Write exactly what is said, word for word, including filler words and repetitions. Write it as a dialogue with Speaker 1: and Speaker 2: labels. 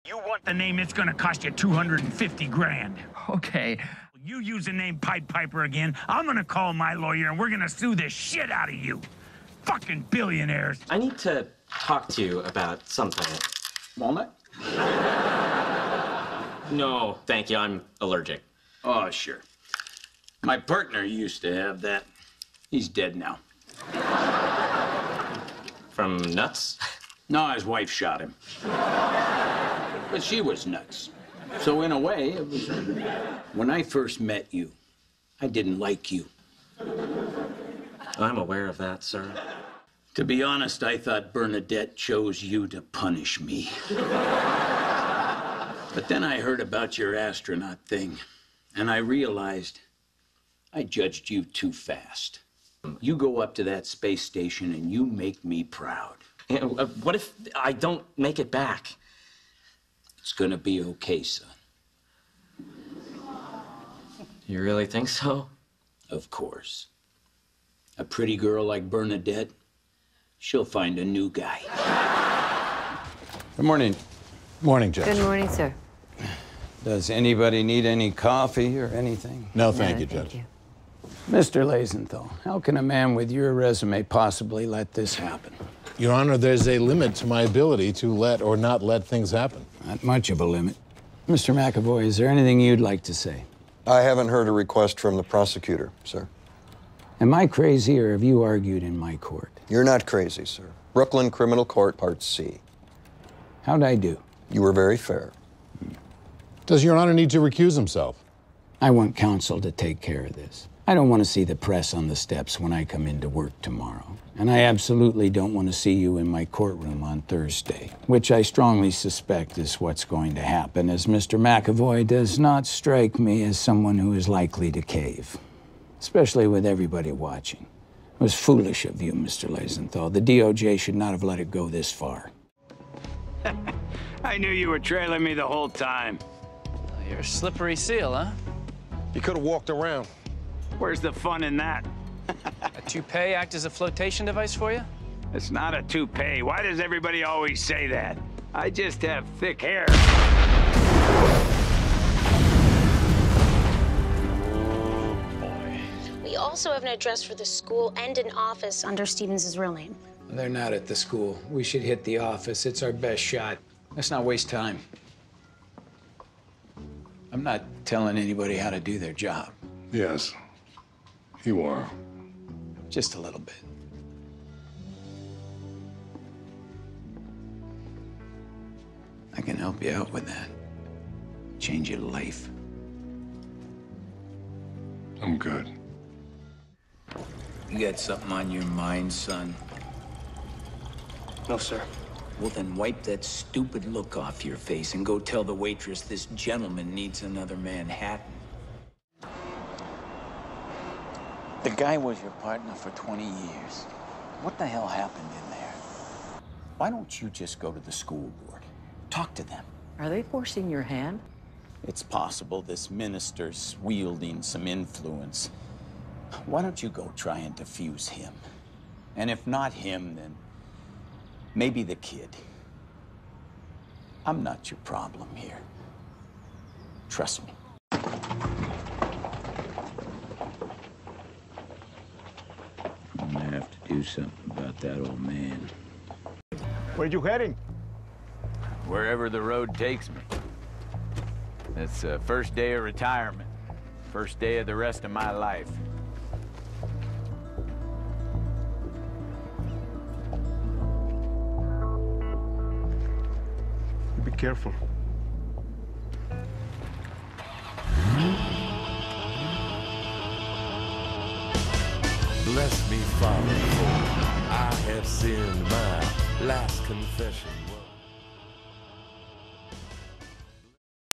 Speaker 1: You want the name, it's gonna cost you two hundred fifty grand.
Speaker 2: Okay.
Speaker 1: You use the name Pied Piper again, I'm gonna call my lawyer and we're gonna sue the shit out of you. Fucking billionaires.
Speaker 3: I need to talk to you about something.
Speaker 4: Walnut?
Speaker 3: No, thank you, I'm allergic.
Speaker 4: Oh, sure. My partner used to have that. He's dead now.
Speaker 3: From nuts?
Speaker 4: No, his wife shot him. But she was nuts. So in a way, it was... When I first met you, I didn't like you.
Speaker 3: I'm aware of that, sir.
Speaker 4: To be honest, I thought Bernadette chose you to punish me. But then I heard about your astronaut thing, and I realized I judged you too fast. You go up to that space station and you make me proud.
Speaker 3: You know, uh, what if I don't make it back?
Speaker 4: It's gonna be okay, son.
Speaker 3: You really think so?
Speaker 4: Of course. A pretty girl like Bernadette, she'll find a new guy.
Speaker 5: Good morning.
Speaker 6: Morning, Judge.
Speaker 7: Good morning, sir.
Speaker 5: Does anybody need any coffee or anything?
Speaker 6: No, thank
Speaker 7: No,
Speaker 6: you,
Speaker 7: thank
Speaker 6: Judge.
Speaker 7: you.
Speaker 5: Mister Lazenthal, how can a man with your resume possibly let this happen?
Speaker 6: Your Honor, there's a limit to my ability to let or not let things happen.
Speaker 5: Not much of a limit. Mister McAvoy, is there anything you'd like to say?
Speaker 8: I haven't heard a request from the prosecutor, sir.
Speaker 5: Am I crazy, or have you argued in my court?
Speaker 8: You're not crazy, sir. Brooklyn Criminal Court, Part C.
Speaker 5: How'd I do?
Speaker 8: You were very fair.
Speaker 6: Does Your Honor need to recuse himself?
Speaker 5: I want counsel to take care of this. I don't want to see the press on the steps when I come into work tomorrow. And I absolutely don't want to see you in my courtroom on Thursday, which I strongly suspect is what's going to happen, as Mister McAvoy does not strike me as someone who is likely to cave, especially with everybody watching. It was foolish of you, Mister Lazenthal. The D O J should not have let it go this far.
Speaker 4: I knew you were trailing me the whole time.
Speaker 2: You're a slippery seal, huh?
Speaker 9: You could have walked around.
Speaker 4: Where's the fun in that?
Speaker 2: A toupee act as a flotation device for you?
Speaker 4: It's not a toupee. Why does everybody always say that? I just have thick hair.
Speaker 10: We also have an address for the school and an office under Stevens' real name.
Speaker 5: They're not at the school. We should hit the office. It's our best shot. Let's not waste time. I'm not telling anybody how to do their job.
Speaker 9: Yes, you are.
Speaker 5: Just a little bit. I can help you out with that. Change your life.
Speaker 9: I'm good.
Speaker 5: You got something on your mind, son?
Speaker 3: No, sir.
Speaker 5: Well, then wipe that stupid look off your face and go tell the waitress this gentleman needs another Manhattan. The guy was your partner for twenty years. What the hell happened in there? Why don't you just go to the school board? Talk to them.
Speaker 7: Are they forcing your hand?
Speaker 5: It's possible this minister's wielding some influence. Why don't you go try and defuse him? And if not him, then maybe the kid. I'm not your problem here. Trust me. I'm gonna have to do something about that old man.
Speaker 9: Where you heading?
Speaker 11: Wherever the road takes me. It's the first day of retirement. First day of the rest of my life.
Speaker 9: Be careful.
Speaker 12: Bless me, Father, for I have sinned. My last confession